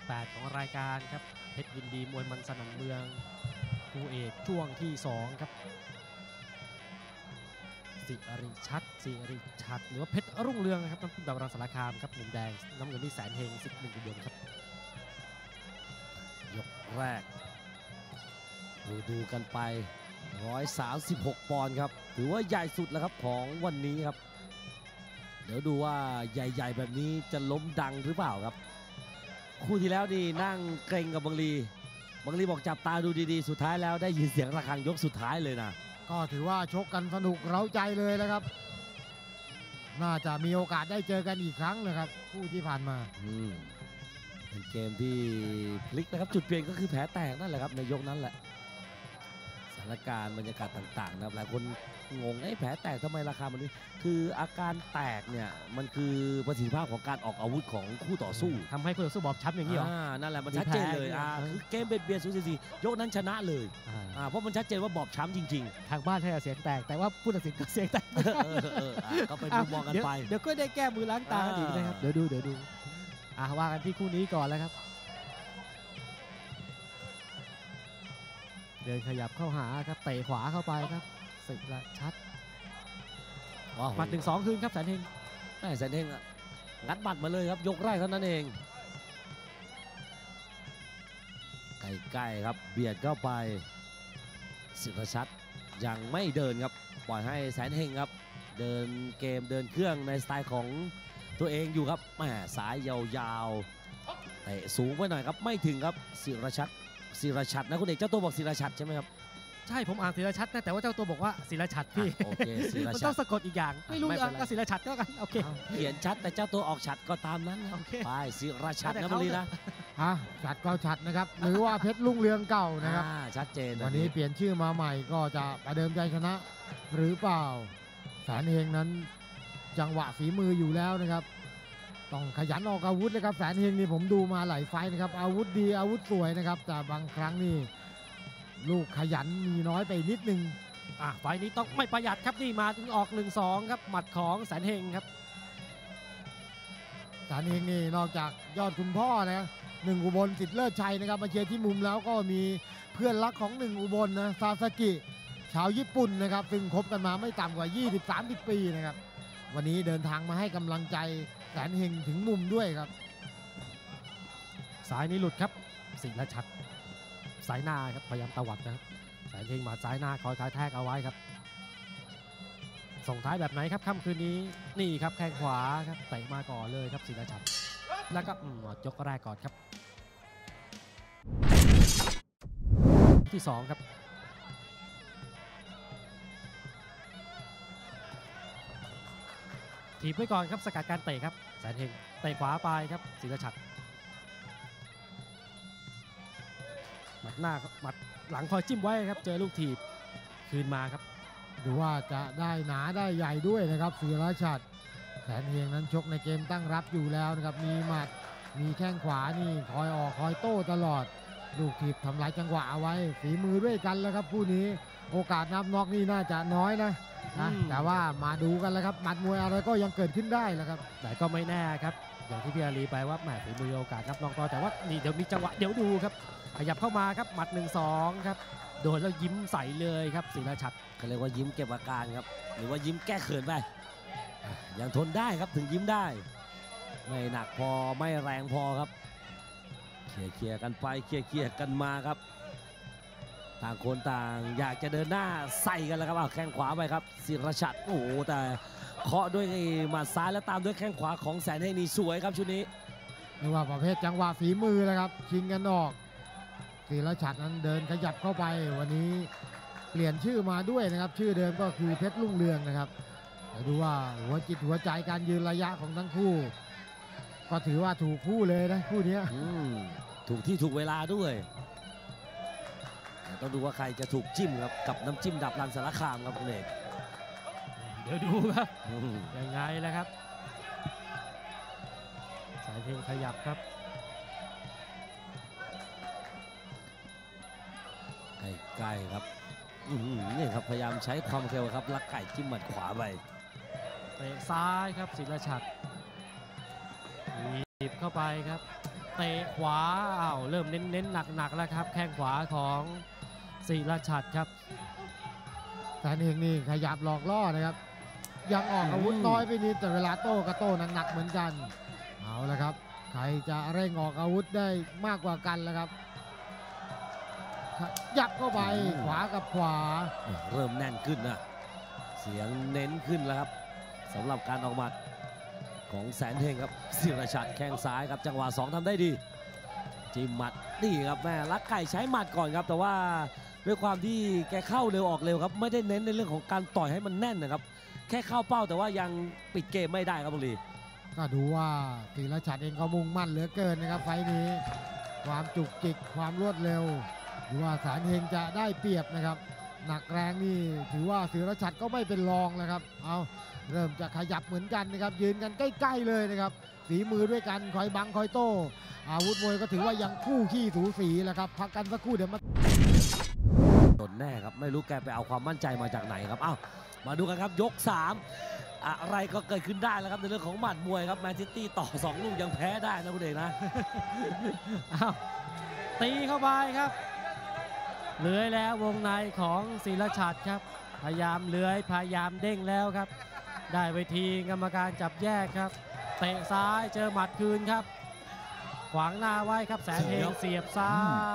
18ของรายการครับเพชรยินดีมวยมันสนั่นเมืองคู่เอกช่วงที่2ครับสิริชัดหรือว่าเพชรรุ่งเรืองนะครับน้ำพุ่มดาวรังสารคามครับมุมแดงน้ำเงินนี่แสนเฮงสิทธิ์หนึ่งอุบลครับยกแรกดูกันไป136 ปอนด์ครับถือว่าใหญ่สุดแล้วครับของวันนี้ครับเดี๋ยวดูว่าใหญ่ๆแบบนี้จะล้มดังหรือเปล่าครับคู่ที่แล้วนี่นั่งเกรงกับบังลีบอกจับตาดูดีๆสุดท้ายแล้วได้ยินเสียงระฆังยกสุดท้ายเลยนะก็ถือว่าชกกันสนุกเร้าใจเลยนะครับน่าจะมีโอกาสได้เจอกันอีกครั้งนะครับคู่ที่ผ่านมาเป็นเกมที่พลิกนะครับจุดเปลี่ยนก็คือแผลแตกนั่นแหละครับในยกนั้นแหละสถานการณ์บรรยากาศต่างๆนะครับหลายคนงงแผลแตกทำไมราคามันคืออาการแตกเนี่ยมันคือประสิทธิภาพของการออกอาวุธของคู่ต่อสู้ทำให้คู่ต่อสู้บอบช้ำอย่างนี้เหรอนั่นแหละมันชัดเจนเลยคือเกมเบียดสูสียกนั้นชนะเลยเพราะมันชัดเจนว่าบอบช้ำจริงๆทางบ้านให้เสียงแตกแต่ว่าผู้ตัดสินก็เสียงแตกก็ไปดูมองกันไปเดี๋ยวก็ได้แก้มือล้างตาอีกนะครับเดี๋ยวดูว่ากันที่คู่นี้ก่อนแล้วครับเดินขยับเข้าหาครับเตะขวาเข้าไปครับสิริชัดหมัด 1-2 คืนครับแสนเฮงแสนเฮงงัดบัตรมาเลยครับยกแรกเท่านั้นเองใกล้ๆครับเบียดเข้าไปสิริชัดยังไม่เดินครับปล่อยให้แสนเฮงครับเดินเกมเดินเครื่องในสไตล์ของตัวเองอยู่ครับสายยาวๆเตะสูงไปหน่อยครับไม่ถึงครับสิริชัดนะคุณเอกเจ้าตัวบอกศิรชัดใช่ไหมครับใช่ผมอ่านศิรชัดนะแต่ว่าเจ้าตัวบอกว่าศิรชัดพี่โอเคศิรชัดมันต้องสะกดอีกอย่างไม่รู้ก็ศิรชัดก็กันโอเคเขียนชัดแต่เจ้าตัวออกชัดก็ตามนั้นไปศิรชัดนะบุรีนะชัดก็ชัดนะครับหรือว่าเพชรรุ่งเรืองเก่านะครับชัดเจนวันนี้เปลี่ยนชื่อมาใหม่ก็จะประเดิมใจชนะหรือเปล่าแสนเฮงนั้นจังหวะฝีมืออยู่แล้วนะครับต้องขยันออกอาวุธนะครับแสนเฮงนี่ผมดูมาหลายไฟนะครับอาวุธดีอาวุธสวยนะครับแต่บางครั้งนี่ลูกขยันมีน้อยไปนิดนึงไฟนี้ต้องไม่ประหยัดครับนี่มาถึงออก 1-2 ครับหมัดของแสนเฮงครับแสนเฮงนี่นอกจากยอดคุณพ่อนะ1 อุบลสิทธิ์เลิศชัยนะครับมาเชียร์ที่มุมแล้วก็มีเพื่อนรักของ1 อุบลนะซาซากิชาวญี่ปุ่นนะครับซึ่งคบกันมาไม่ต่ำกว่า 20-30 ปีนะครับวันนี้เดินทางมาให้กำลังใจแสนเฮงถึงมุมด้วยครับสายนี้หลุดครับศิริชัดสายหน้าครับพยายามตวัดนะครับแสนเฮงมาซ้ายหน้าคอยท้ายแทกเอาไว้ครับส่งท้ายแบบไหนครับค่ำคืนนี้นี่ครับแข้งขวาครับเตะมาก่อนเลยครับศิริชัดแล้วก็ยกแรกก่อนครับที่2ครับถีบไว้ก่อนครับสกัดการเตะครับแสนเฮงเตะขวาไปครับศิริชัดหมัดหน้าหมัดหลังคอยจิ้มไว้ครับเจอลูกถีบคืนมาครับดูว่าจะได้หนาได้ใหญ่ด้วยนะครับศิริชัดแสนเฮงนั้นชกในเกมตั้งรับอยู่แล้วนะครับมีหมัดมีแข้งขวานี่คอยออกคอยโต้ตลอดลูกถีบทำลายจังหวะเอาไว้ฝีมือด้วยกันแล้วครับคู่นี้โอกาสนับน็อกนี่น่าจะน้อยนะแต่ว่ามาดูกันแล้วครับหมัดมวยอะไรก็ยังเกิดขึ้นได้แล้วครับแต่ก็ไม่แน่ครับอย่างที่พี่อาลีไปว่าแหมฝีมือโอกาสนับน็อกแต่ว่านี่เดี๋ยวมีจังหวะเดี๋ยวดูครับขยับเข้ามาครับหมัด 1-2 ครับโดนแล้วยิ้มใส่เลยครับศิริชัดเขาเรียกว่ายิ้มเก็บอาการครับหรือว่ายิ้มแก้เขินไปยังทนได้ครับถึงยิ้มได้ไม่หนักพอไม่แรงพอครับเคลียร์กันไปเคลียร์กันมาครับต่างคนต่างอยากจะเดินหน้าใส่กันแล้วครับแข้งขวาไปครับศิริชัดโอ้โหแต่เคาะด้วยหมัดซ้ายแล้วตามด้วยแข้งขวาของแสนเฮงนี่สวยครับชุดนี้เรียกว่าประเภทจังหวะฝีมือแล้วครับชิงกันออกศิริชัดนั้นเดินขยับเข้าไปวันนี้เปลี่ยนชื่อมาด้วยนะครับชื่อเดิมก็คือเพชรรุ่งเรืองนะครับดูว่าหัวจิตหัวใจการยืนระยะของทั้งคู่ก็ถือว่าถูกคู่เลยนะคู่นี้ถูกที่ถูกเวลาด้วยต้องดูว่าใครจะถูกจิ้มครับกับน้ำจิ้มดับรันสารคามครับคุณเอกเดี๋ยวดูครับยังไงแล้วครับสายเพลงขยับครับใกล้ๆครับนี่ครับพยายามใช้ความเร็วครับลักไก่จิ้มหมัดขวาไปเตะซ้ายครับศิริชัดหยิบเข้าไปครับเตะขวาอ้าวเริ่มเน้นๆหนักๆแล้วครับแข้งขวาของศิรชัดครับแสนเฮงนี่ขยับหลอกล่อนะครับยังออกอาวุธน้อยไปนิดแต่เวลาโต้ก็โต้หนักๆเหมือนกันเอาละครับใครจะเร่งออกอาวุธได้มากกว่ากันแล้วครับยับเข้าไปขวากับขวาเริ่มแน่นขึ้นนะเสียงเน้นขึ้นแล้วครับสำหรับการออกหมัดของแสนเฮงครับศิรชัดแข้งซ้ายครับจังหวะ2ทำได้ดีจิ้มหมัดนี่ครับแม่ลักไก่ใช้หมัดก่อนครับแต่ว่าด้วยความที่แกเข้าเร็วออกเร็วครับไม่ได้เน้นในเรื่องของการต่อยให้มันแน่นนะครับแค่เข้าเป้าแต่ว่ายังปิดเกมไม่ได้ครับบุรีก็ดูว่าศิรชัดเองก็มุ่งมั่นเหลือเกินนะครับไฟล์นี้ความจุกจิกความรวดเร็วดูว่าแสนเฮงจะได้เปรียบนะครับหนักแรงนี่ถือว่าศิรชัดก็ไม่เป็นรองแล้วครับเอาเริ่มจะขยับเหมือนกันนะครับยืนกันใกล้ๆเลยนะครับฝีมือด้วยกันคอยบังคอยโต้อาวุธมวยก็ถือว่ายังคู่ขี้สูสีแหละครับพักกันสักครู่เดี๋ยวมาโดนแน่ครับไม่รู้แกไปเอาความมั่นใจมาจากไหนครับอ้าวมาดูกันครับยก 3อะไรก็เกิดขึ้นได้แล้วครับในเรื่องของหมัดมวยครับแมนซิตี้ต่อ2ลูกยังแพ้ได้นะคุณเอกนะอ้าวตีเข้าไปครับเลื้อยแล้ววงในของศิรชัดครับพยายามเลื้อยพยายามเด้งแล้วครับ ได้เวทีกรรมการจับแยกครับเตะซ้ายเจอหมัดคืนครับขวางหน้าไว้ครับแสนเฮงเสียบซ้าย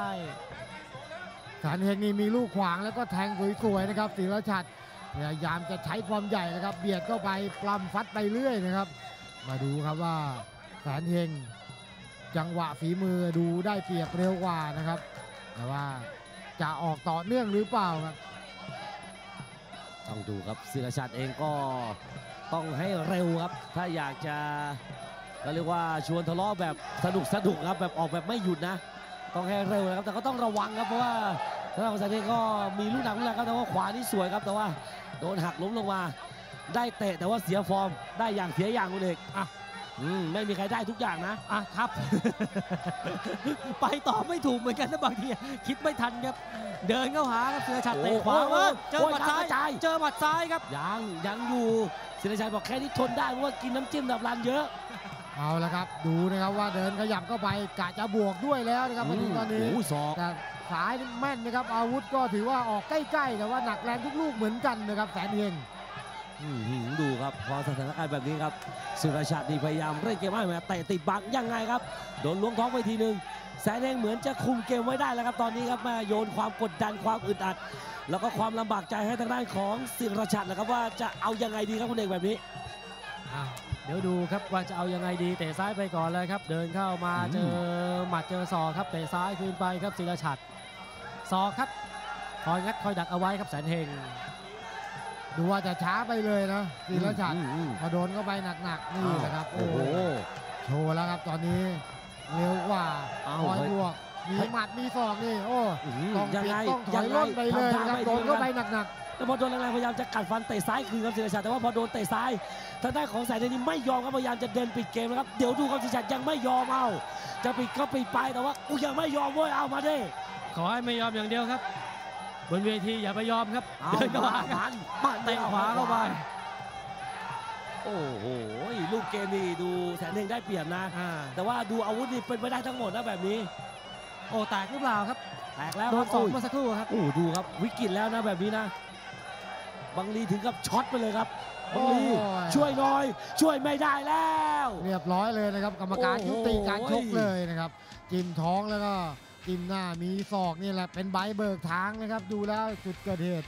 แสนเฮงนี่มีลูกขวางแล้วก็แทงสวยๆนะครับศิรชัดพยายามจะใช้ความใหญ่นะครับเบียดเข้าไปปล้ำฟัดไปเรื่อยนะครับมาดูครับว่าแสนเฮงจังหวะฝีมือดูได้เปรียบเร็วกว่านะครับแต่ว่าจะออกต่อเนื่องหรือเปล่าครับต้องดูครับศิรชัดเองก็ต้องให้เร็วครับถ้าอยากจะก็เรียกว่าชวนทะเลาะแบบสนุกครับแบบออกแบบไม่หยุดนะต้องให้เร็วนะครับแต่ก็ต้องระวังครับเพราะว่าทางด้านของแสนเฮงก็มีลูกหนักลูกแรงครับแต่ว่าขวานี่สวยครับแต่ว่าโดนหักล้มลงมาได้เตะแต่ว่าเสียฟอร์มได้อย่างเสียอย่างคุณเอกอ่ะไม่มีใครได้ทุกอย่างนะอ่ะครับ ไปต่อไม่ถูกเหมือนกันนะบางทีคิดไม่ทันครับเดินเข้าหาครับศิรชัดเตะขวาว่าเจอหมัดซ้ายเจอหมัดซ้ายครับยังอยู่ศิรชัยบอกแค่นี้ทนได้เพราะว่ากินน้ำจิ้มดับรันเยอะเอาละครับดูนะครับว่าเดินขยับเข้าไปกะจะบวกด้วยแล้วนะครับมาถึงตอนนี้ศอกแต่สายแม่นนะครับอาวุธก็ถือว่าออกใกล้ๆแต่ว่าหนักแรงทุกลูกเหมือนกันนะครับแสนเฮงดูครับพอสถานการณ์แบบนี้ครับศิรชัดนี่พยายามเร่งเกมให้มาเตะติดบังยังไงครับโดนล้วงท้องไปทีหนึ่งแสนเฮงเหมือนจะคุมเกมไว้ได้แล้วครับตอนนี้ครับมาโยนความกดดันความอึดอัดแล้วก็ความลำบากใจให้ทางด้านของศิรชัดนะครับว่าจะเอายังไงดีครับคุณเอกแบบนี้เดี๋ยวดูครับว่าจะเอายังไงดีเตะซ้ายไปก่อนเลยครับเดินเข้ามาเจอหมัดเจอศอกครับเตะซ้ายคืนไปครับศิรชัดศอกครับคอยงัดคอยดักเอาไว้ครับแสนเฮงดูว่าจะช้าไปเลยนะศิรชัดพอโดนเข้าไปหนักๆนี่แหละครับโอ้โหโชว์แล้วครับตอนนี้เร็วกว่าคอยบวกมีหมัดมีศอกนี่โอ้ต้องเปลี่ยนต้องถอยร่นไปเลยนะครับโดนเข้าไปหนักๆแต่พอโดนแรงๆพยายามจะกัดฟันเตะซ้ายคืนครับศิรชัดแต่ว่าพอโดนเตะซ้ายทางด้านของแสนเฮงนี่ไม่ยอมครับพยายามจะเดินปิดเกมนะครับเดี๋ยวดูครับศิรชัดยังไม่ยอมเอาจะปิดก็ปิดไปแต่ว่ากูยังไม่ยอมเว้ยเอามาดิขอให้ไม่ยอมอย่างเดียวครับบนเวทีอย่าไปยอมครับเอาเดินเข้าหาครับเตะขวาเข้าไปโอ้โหลูกเกมนี่ดูแสนเฮงได้เปรียบนะแต่ว่าดูอาวุธนี่เป็นไปได้ทั้งหมดนะแบบนี้โอ้แตกหรือเปล่าครับแตกแล้วโดคน รับสองเมื่อสักครู่ครับโอ้ดูครับวิกฤตแล้วนะแบบนี้นะบังลีถึงกับช็อตไปเลยครับบังลีโอ้ยช่วยหน่อยช่วยไม่ได้แล้วเรียบร้อยเลยนะครับกรรมการโอ้โหยุติการชกเลยนะครับจิ้มท้องแล้วก็จิ้มหน้ามีศอกนี่แหละเป็นใบเบิกทางนะครับดูแล้วจุดเกิดเหตุ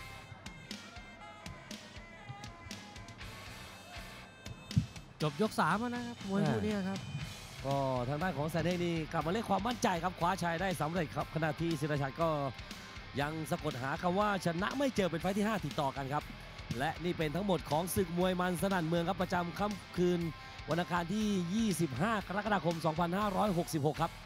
จบยก3แล้วนะครับมวยคู่นี้ครับก็ทางด้านของแสนเฮงนี่กลับมาเล่นความมั่นใจครับคว้าชัยได้สำเร็จครับขณะที่ศิรชัดก็ยังสะกดหาคำว่าชนะไม่เจอเป็นไฟล์ที่ 5 ติดต่อกันครับและนี่เป็นทั้งหมดของศึกมวยมันสนั่นเมืองครับประจำค่ำคืนวันอังคารที่ 25 กรกฎาคม 2566 ครับ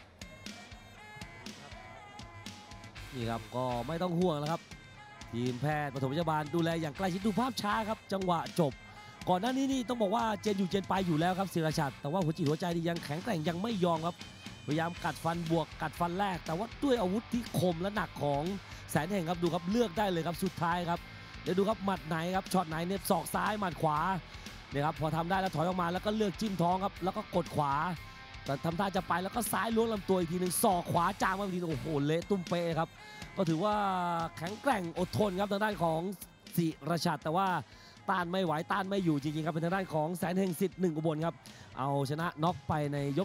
นี่ครับก็ไม่ต้องห่วงแล้วครับทีมแพทย์ปฐมพยาบาลดูแลอย่างใกล้ชิดดูภาพช้าครับจังหวะจบก่อนหน้านี้นี่ต้องบอกว่าเจนอยู่เจนไปอยู่แล้วครับศิรชัดแต่ว่าหัวจิตหัวใจนี่ยังแข็งแกร่งยังไม่ยอมครับพยายามกัดฟันบวกกัดฟันแรกแต่ว่าด้วยอาวุธที่คมและหนักของแสนเฮงครับดูครับเลือกได้เลยครับสุดท้ายครับเดี๋ยวดูครับหมัดไหนครับช็อตไหนเน็บศอกซ้ายหมัดขวาเนี่ยครับพอทำได้แล้วถอยออกมาแล้วก็เลือกจิ้มท้องครับแล้วก็กดขวาแต่ทำท่าจะไปแล้วก็ซ้ายล้วงลำตัวอีกทีหนึ่งศอกขวาจางมาอีกทีโอ้โหเละตุ้มเป๊ะครับก็ถือว่าแข็งแกร่งอดทนครับทางด้านของศิรชัดแต่ว่าต้านไม่ไหวต้านไม่อยู่จริงๆครับเป็นทางด้านของแสนเฮงสิทธิ์หนึ่งอุบลครับเอาชนะน็อกไปในยก